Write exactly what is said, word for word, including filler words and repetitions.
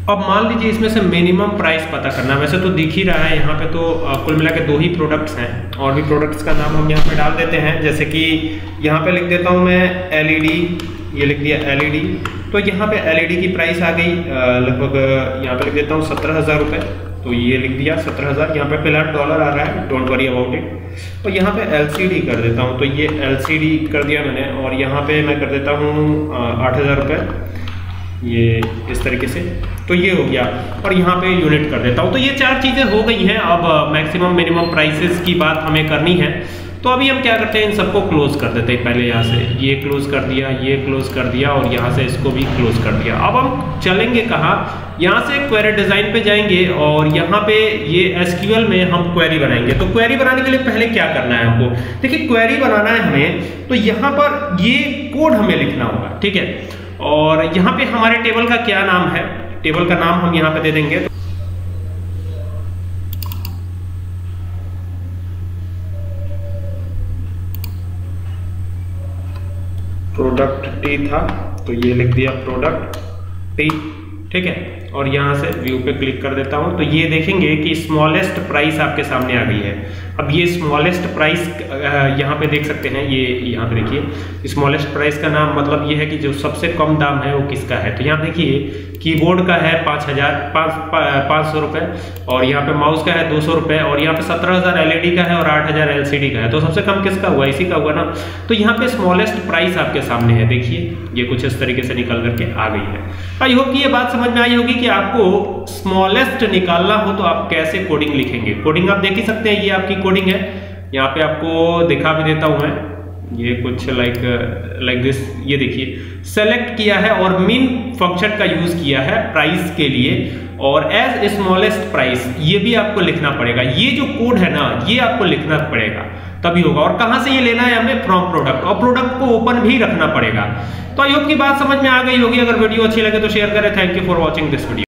अब मान लीजिए इसमें से मिनिमम प्राइस पता करना है। वैसे तो दिख ही रहा है यहाँ पे, तो कुल मिला के दो ही प्रोडक्ट्स हैं और भी प्रोडक्ट्स का नाम हम यहाँ पे डाल देते हैं। जैसे कि यहाँ पे लिख देता हूँ मैं एलईडी, ये लिख दिया एलईडी। तो यहाँ पे एलईडी की प्राइस आ गई लगभग, यहाँ पे लिख देता हूँ सत्रह हज़ार रुपये। तो ये लिख दिया सत्रह हज़ार। यहाँ पे फिलहाल डॉलर आ रहा है, डोंट वरी अबाउट इट। और यहाँ पे एलसीडी कर देता हूँ, तो ये एलसीडी कर दिया मैंने। और यहाँ पे मैं कर देता हूँ आठ हज़ार रुपये, ये इस तरीके से। तो ये हो गया। और यहाँ पे यूनिट कर देता हूँ। तो ये चार चीज़ें हो गई हैं। अब मैक्सिमम मिनिमम प्राइसेस की बात हमें करनी है। तो अभी हम क्या करते हैं, इन सबको क्लोज कर देते हैं। पहले यहाँ से ये क्लोज कर दिया, ये क्लोज कर दिया और यहाँ से इसको भी क्लोज कर दिया। अब हम चलेंगे कहाँ, यहाँ से क्वेरी डिज़ाइन पे जाएंगे और यहाँ पे ये एसक्यूएल में हम क्वेरी बनाएंगे। तो क्वेरी बनाने के लिए पहले क्या करना है हमको, देखिए क्वेरी बनाना है हमें, तो यहाँ पर ये कोड हमें लिखना होगा, ठीक है। और यहाँ पे हमारे टेबल का क्या नाम है, टेबल का नाम हम यहाँ पे दे देंगे प्रोडक्ट टी था, तो ये लिख दिया प्रोडक्ट टी, ठीक है। और यहाँ से व्यू पे क्लिक कर देता हूँ। तो ये देखेंगे कि स्मॉलेस्ट प्राइस आपके सामने आ गई है। अब ये स्मॉलेस्ट प्राइस यहाँ पे देख सकते हैं, ये यहाँ पे देखिए स्मॉलेस्ट प्राइस का नाम मतलब ये है कि जो सबसे कम दाम है वो किसका है। तो यहाँ देखिए कीबोर्ड का है पाँच हज़ार पाँच पाँच सौ रुपये, और यहाँ पे माउस का है दो सौ रुपये, और यहाँ पे सत्रह हज़ार एलईडी का है और आठ हज़ार एलसीडी का है। तो सबसे कम किसका हुआ, इसी का हुआ ना। तो यहाँ पे स्मॉलेस्ट प्राइस आपके सामने है, देखिए ये कुछ इस तरीके से निकल करके आ गई है। आई होप कि ये बात समझ में आई होगी कि आपको स्मॉलेस्ट निकालना हो तो आप कैसे कोडिंग लिखेंगे। कोडिंग आप देख ही सकते हैं, ये आपकी कोडिंग है। यहाँ पे आपको दिखा भी देता हूँ मैं, ये कुछ लाइक लाइक दिस। ये देखिए सेलेक्ट किया है और मिन फंक्शन का यूज किया है प्राइस के लिए, और एज स्मॉलेस्ट प्राइस ये भी आपको लिखना पड़ेगा। ये जो कोड है ना, ये आपको लिखना पड़ेगा तभी होगा। और कहां से ये लेना है हमें, फ्रॉम प्रोडक्ट, और प्रोडक्ट को ओपन भी रखना पड़ेगा। तो आई होप की बात समझ में आ गई होगी। अगर वीडियो अच्छी लगे तो शेयर करें। Thank you for watching this video.